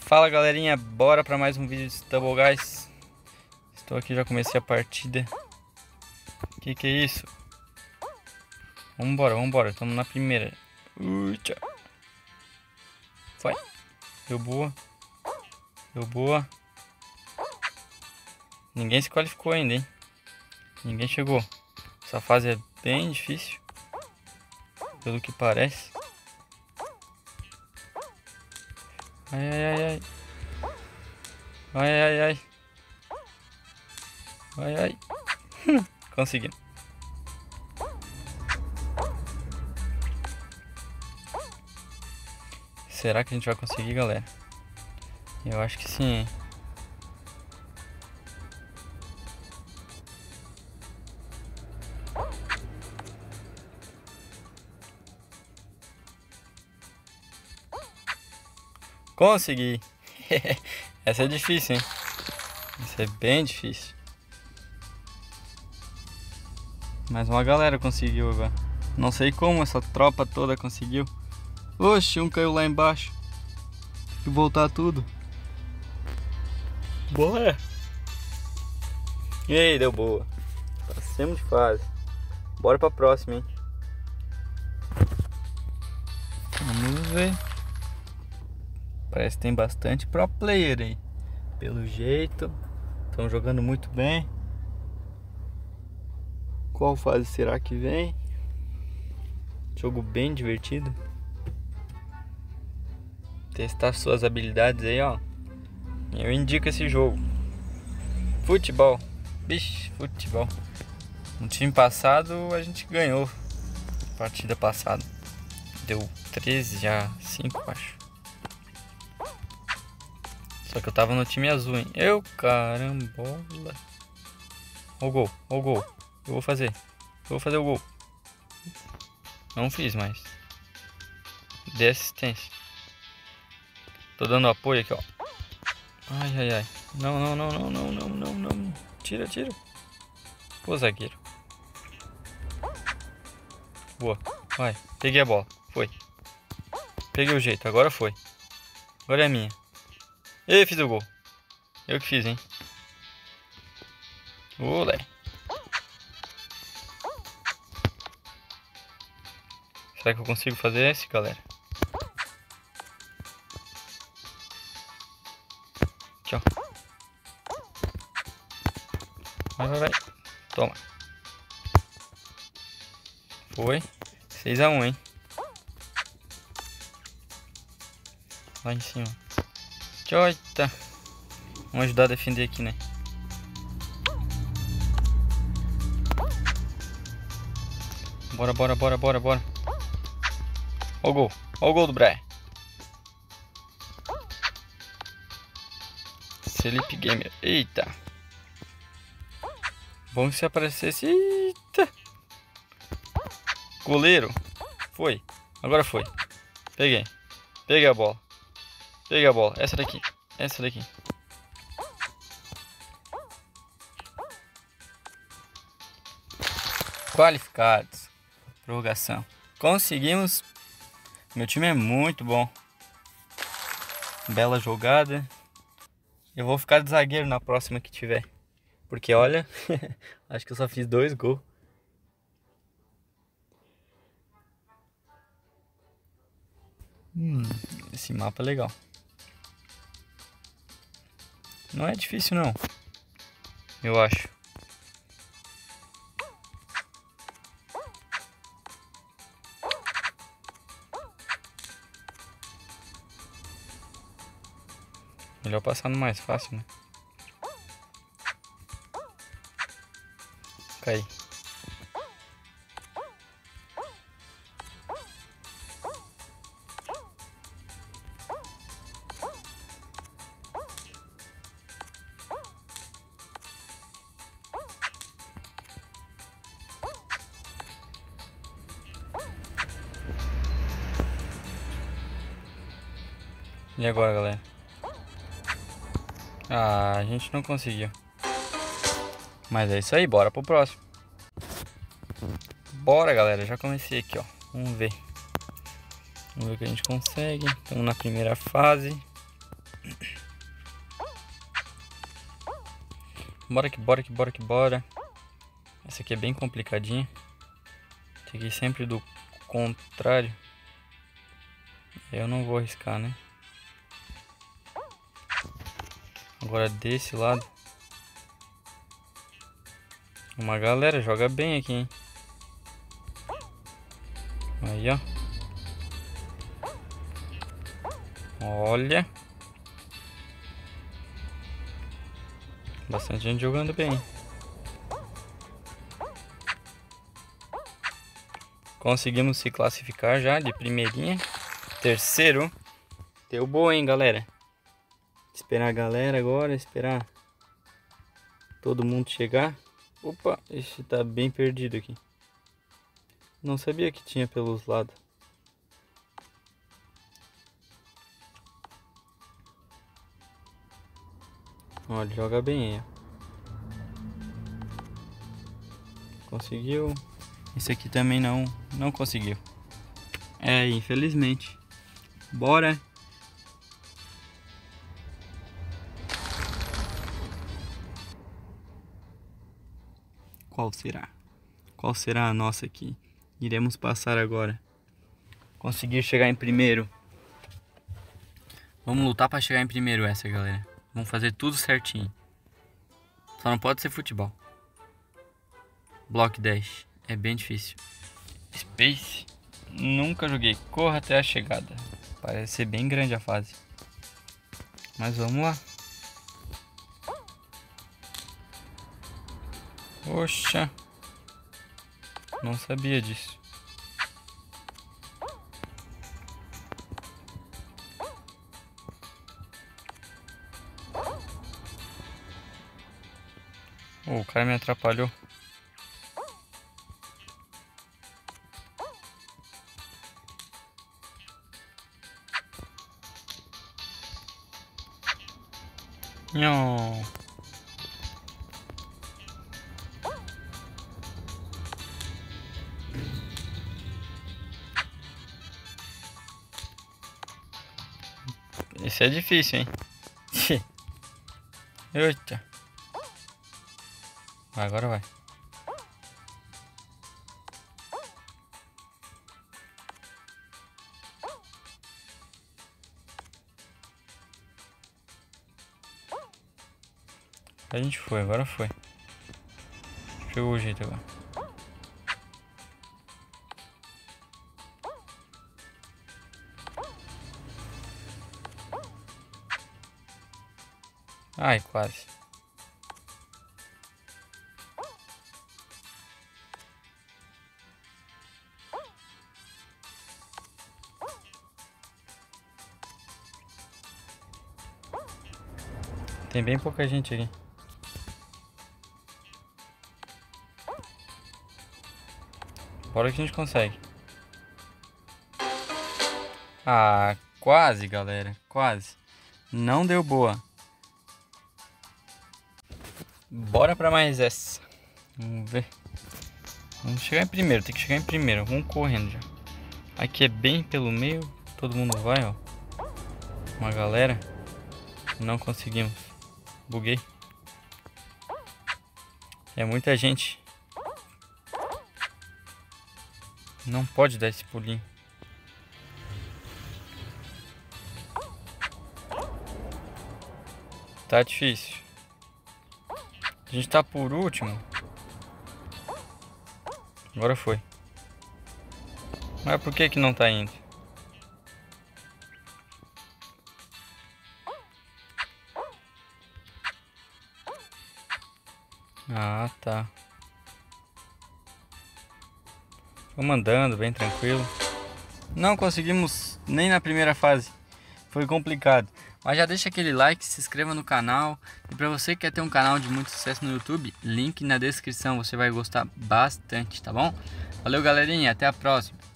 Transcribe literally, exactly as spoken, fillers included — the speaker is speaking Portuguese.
Fala galerinha, bora para mais um vídeo de Stumble Guys. Estou aqui, já comecei a partida. Que que é isso? Vambora, vambora, estamos na primeira. Ui, tchau. Vai. Deu boa. Deu boa. Ninguém se qualificou ainda, hein? Ninguém chegou. Essa fase é bem difícil, pelo que parece. Ai, ai, ai, ai. Ai, ai, ai. Ai, ai. Consegui. Será que a gente vai conseguir, galera? Eu acho que sim, hein? Consegui! Essa é difícil, hein? Essa é bem difícil. Mas uma galera conseguiu agora. Não sei como essa tropa toda conseguiu. Oxe, um caiu lá embaixo. Tem que voltar tudo. Bora! E aí, deu boa. Passemos de fase. Bora pra próxima, hein? Vamos ver. Parece que tem bastante pro player aí. Pelo jeito, estão jogando muito bem. Qual fase será que vem? Jogo bem divertido. Testar suas habilidades aí, ó. Eu indico esse jogo. Futebol. Bicho, futebol. No time passado a gente ganhou. Partida passada. Deu treze a cinco, acho. Só que eu tava no time azul, hein? Eu, carambola. Ó o gol, ó o gol. Eu vou fazer. Eu vou fazer o gol. Não fiz, mas dei assistência. Tô dando apoio aqui, ó. Ai, ai, ai. Não, não, não, não, não, não, não, não. Tira, tira. Pô, zagueiro. Boa. Vai. Peguei a bola. Foi. Peguei o jeito. Agora foi. Agora é minha. Ei, fiz o gol. Eu que fiz, hein? Olé. Será que eu consigo fazer esse, galera? Aqui, ó. Vai, vai, vai. Toma. Foi. seis a um, hein? Lá em cima. Eita. Vamos ajudar a defender aqui, né? Bora, bora, bora, bora, bora. Ó o gol. Ó o gol do Brian. Felipe Gamer. Eita. Bom que se aparecesse. Eita. Goleiro. Foi. Agora foi. Peguei. Peguei a bola. Peguei a bola. Essa daqui. Essa daqui. Qualificados. Prorrogação. Conseguimos. Meu time é muito bom. Bela jogada. Eu vou ficar de zagueiro na próxima que tiver. Porque olha, acho que eu só fiz dois gols. Hum, esse mapa é legal. Não é difícil não, eu acho. Melhor passar no mais fácil, né? Cai. E agora, galera? Ah, a gente não conseguiu. Mas é isso aí, bora pro próximo. Bora, galera, já comecei aqui, ó. Vamos ver. Vamos ver o que a gente consegue. Estamos na primeira fase. Bora que bora que bora que bora. Essa aqui é bem complicadinha. Tem que ir sempre do contrário. Eu não vou arriscar, né? Agora desse lado. Uma galera joga bem aqui, hein? Aí, ó. Olha. Bastante gente jogando bem. Conseguimos se classificar já de primeirinha. Terceiro. Deu boa, hein, galera? Esperar a galera agora, esperar todo mundo chegar. Opa, esse tá bem perdido aqui. Não sabia que tinha pelos lados. Olha, joga bem aí, ó. Conseguiu. Esse aqui também não, não conseguiu. É, infelizmente. Bora. Qual será? Qual será a nossa aqui? Iremos passar agora. Conseguir chegar em primeiro. Vamos lutar para chegar em primeiro essa, galera. Vamos fazer tudo certinho. Só não pode ser futebol. Block Dash. É bem difícil. Space. Nunca joguei. Corra até a chegada. Parece ser bem grande a fase. Mas vamos lá. Poxa. Não sabia disso. Oh, o cara me atrapalhou. Não. Esse é difícil, hein? Eita. Agora vai. A gente foi, agora foi. Pegou o jeito agora. Ai, quase. Tem bem pouca gente aqui. Bora que a gente consegue. Ah, quase, galera. Quase. Não deu boa. Bora pra mais essa. Vamos ver. Vamos chegar em primeiro. Tem que chegar em primeiro. Vamos correndo já. Aqui é bem pelo meio. Todo mundo vai, ó. Uma galera. Não conseguimos. Buguei. É muita gente. Não pode dar esse pulinho. Tá difícil. A gente tá por último. Agora foi. Mas por que que não tá indo? Ah, tá. Vamos andando, bem tranquilo. Não conseguimos nem na primeira fase. Foi complicado. Mas já deixa aquele like, se inscreva no canal. E para você que quer ter um canal de muito sucesso no YouTube, link na descrição. Você vai gostar bastante, tá bom? Valeu, galerinha. Até a próxima.